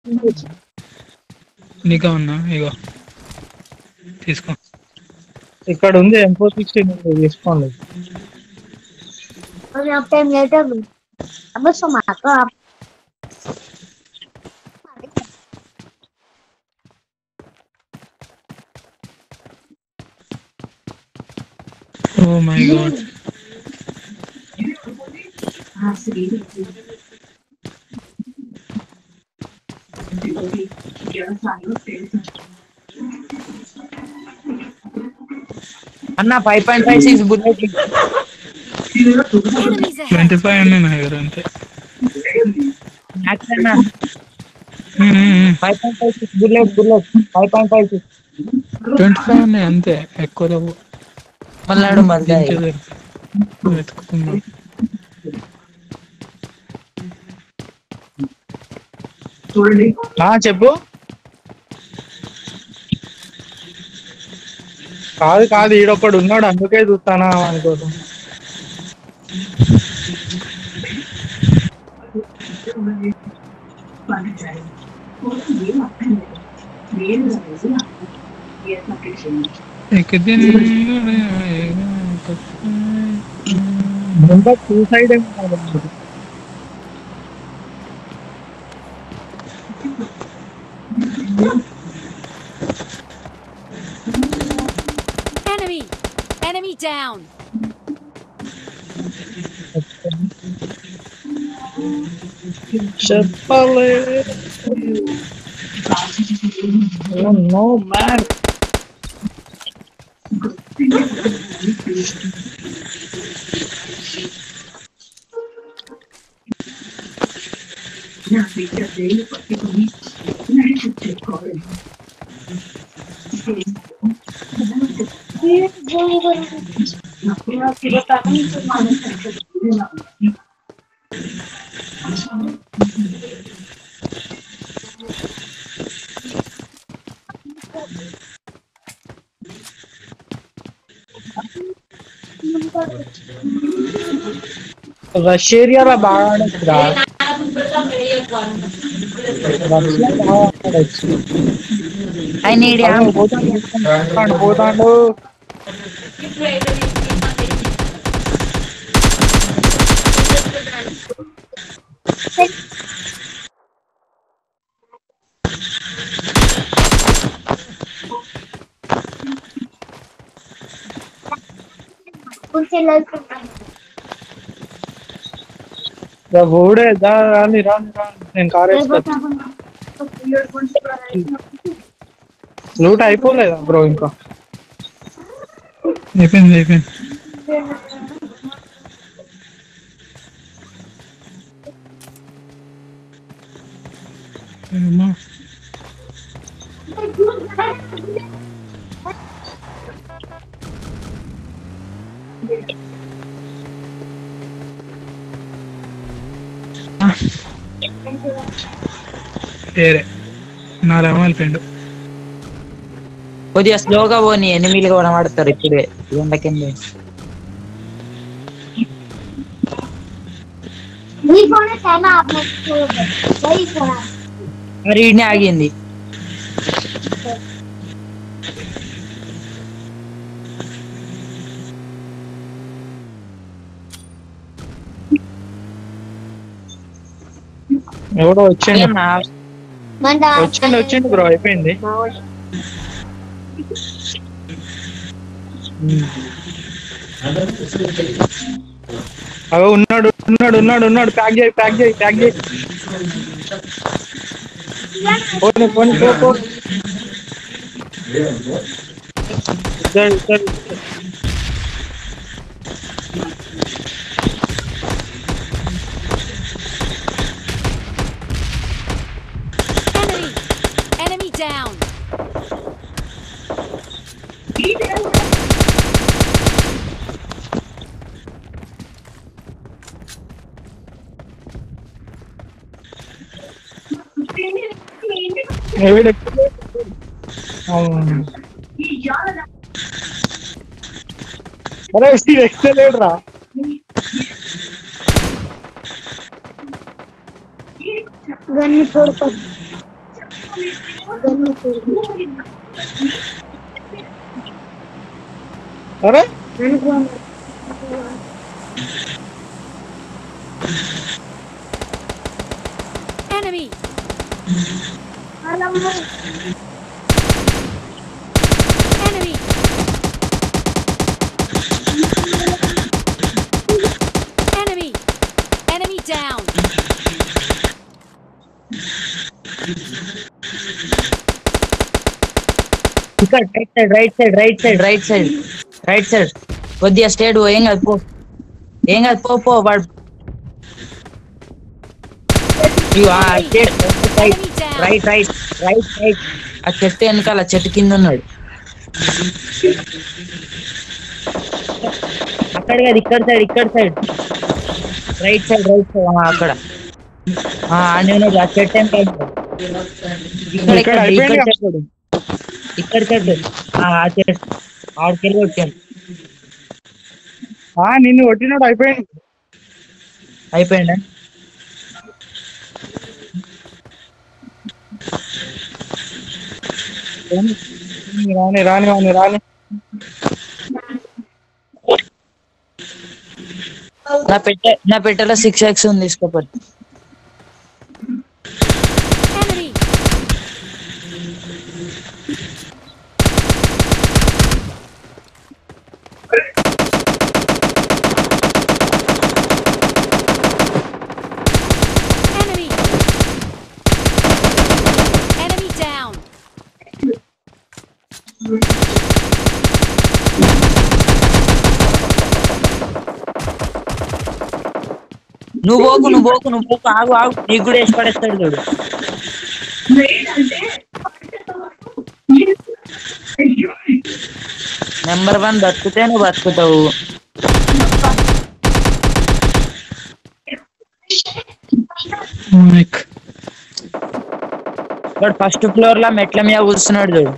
నీకా ఉన్నా ఇగో తీసుకో. ఇక్కడ ఉంది M416 తీసుకోండి. Oh my god. అన్న 5.56 బుల్లెట్. 25 ఉన్నాయి నా దగ్గర అంతే. మ్యాక్స్ అన్న 5.56 బుల్లెట్ 5.56. 25 ఉన్నాయి అంతే, ఎక్కువ లేవు. మళ్ళాడు మళ్ళీ వెతుకుతున్నా. చెప్పు. కాదు ఈడొక్కడు ఉన్నాడు, అందుకే చూస్తానా అనుకోసం. Suicide Enemy down. చెప్పలే. Oh no man. రష్ ఏరియాలో బాగా ఆడొచ్చురా. ఐ నీడ్ పోతాడు. ఓడే రాని నేను కార్ వేసుకొచ్చి. లూట్ అయిపోలేదా బ్రో? ఇంకా అయిపోయింది. నాలుగు వెళ్ళిపోయిండు. కొద్దిగా స్లోగా పోని, ఎనిమిదిగా కనబడతారు ఇప్పుడే ఎండకింది. మరి ఈడనే ఆగింది. ఎవడో వచ్చిండు బ్రో. అయిపోయింది. అవి ఉన్నాడు. ప్యాక్ చేయి. పోనీ పో. Enemy down. అరే ఎక్సలేడురా. अरे Enemy! Enemy! Enemy! Enemy down! ఇక్కడ రైట్ సైడ్ కొద్దిగా స్టేట్ ఏం కాదు పో వాడు Enemy down! రైట్ ఆ చెట్టు వెనకాల చెట్టు కింద ఉన్నాడు అక్కడ కాదు ఇక్కడ సైడ్ రైట్ సైడ్ అక్కడ నేను ఆ చెట్టు వెనకాల ఇక్కడ చెట్టు ఆ చెట్టు ఆడికెళ్ళి వచ్చాను నిన్ను కొట్టినాడు అయిపోయిందా రాని నా పెట్టెలో 6x ఉంది తీసుకోపోతే Enemy! Enemy! Enemy down! నువ్వు పోకు ఆగు నీకు కూడా వేసి పడేస్తాడు చూడు నెంబర్ 1 బతుకుతే నువ్వు బతుకుతావు వాడు ఫస్ట్ ఫ్లోర్ లో మెట్ల మీద కూర్చున్నాడు చూడు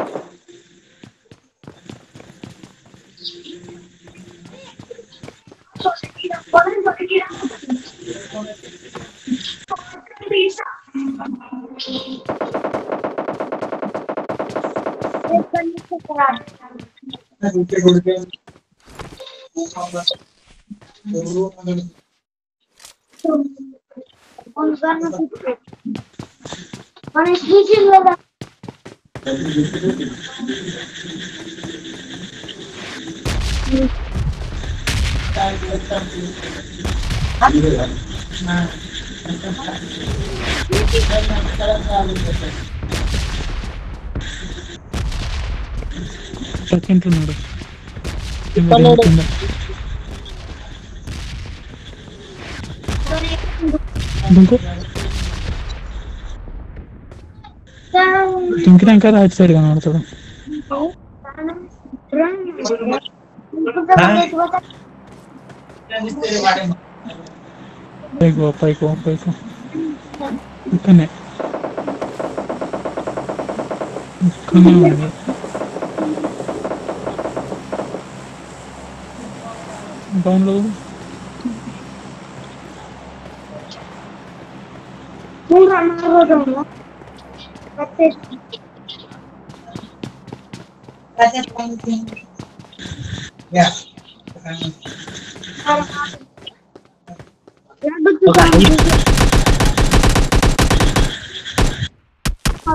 తింటున్నాడు దుంకినాక రైట్ సైడ్ కనబడతాడు పైకో ఇక్కడనే ఉన్నాడు డౌన్లో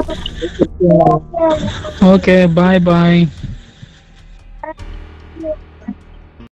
ఓకే బాయ్